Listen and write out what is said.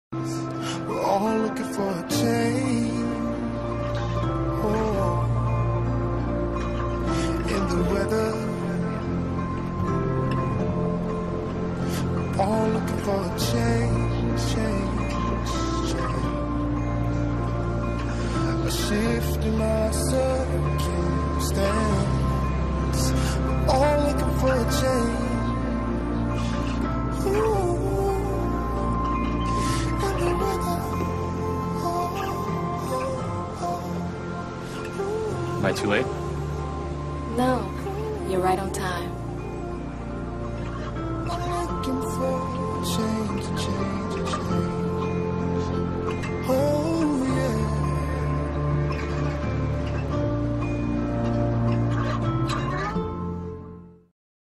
We're all looking for a change. Oh, in the weather. We're all looking for a change, change. A shift in my circumstance. We're all looking for a change. Am I too late? No, you're right on time.